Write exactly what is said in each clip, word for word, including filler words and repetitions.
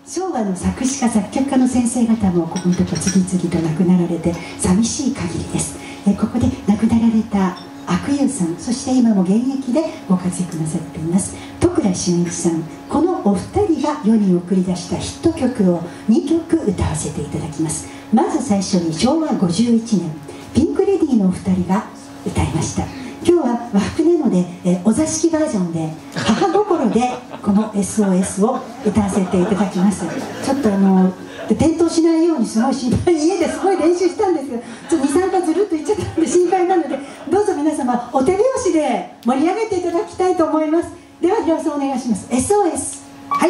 昭和の作詞家作曲家の先生方もここのとこ次々と亡くなられて寂しい限りです。えここで亡くなられた阿久悠さん、そして今も現役でご活躍なさっています都倉俊一さん、このお二人が世に送り出したヒット曲をにきょく歌わせていただきます。まず最初にしょうわごじゅういちねん、ピンク・レディーのお二人が歌いました。今日は和服なので、えお座敷バージョンで母心でこの エスオーエス を歌わせていただきます。ちょっとあの転倒しないようにすごい心配、家ですごい練習したんですけど、ちょっとにさんかいずるっといっちゃったんで心配なので、どうぞ皆様お手拍子で盛り上げていただきたいと思います。では平尾さんお願いします。 エスオーエス。 はい。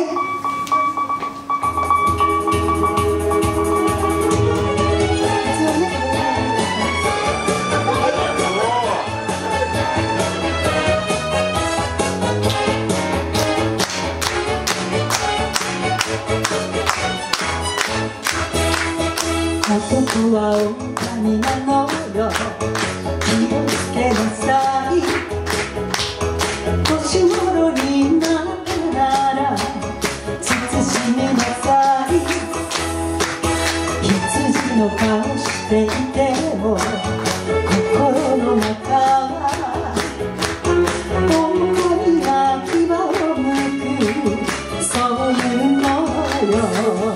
男は狼なのよ、気をつけなさい。年頃になったなら慎みなさい。羊の顔していても心の中は女が牙をむく、そういうのよ。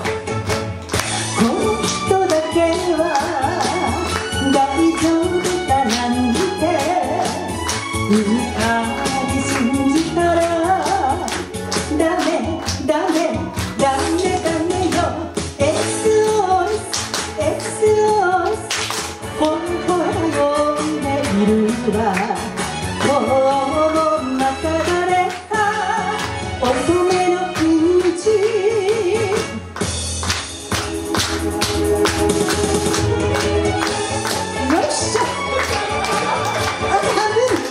うっかり信じたらダメダメダメダメよ。 エスオーエス エスオーエス ほらほら呼んでいるわ。この中誰か乙女のピンチ。よっしゃ、あと半分。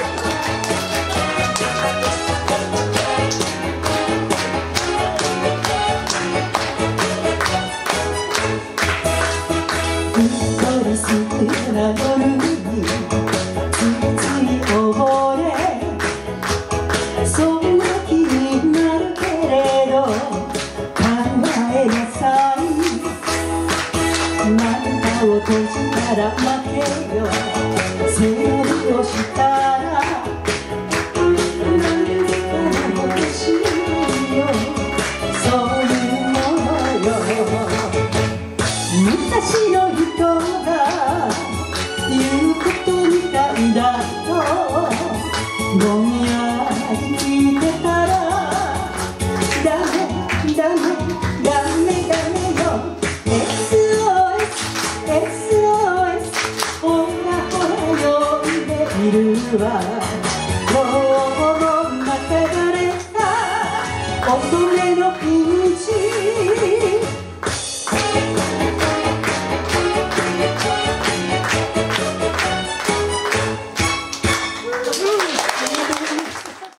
好きな夜についつい溺れそんな気になるけれど考えなさい。涙を閉じたら負けよ、背伸びをしたらなんでか欲しいよ。そういうものよ。昔の人が言うことみたいだとぼんやり聞いてたらダメダメダメダメよ。 エスオーエス エスオーエス ほらほら呼んでいるわ。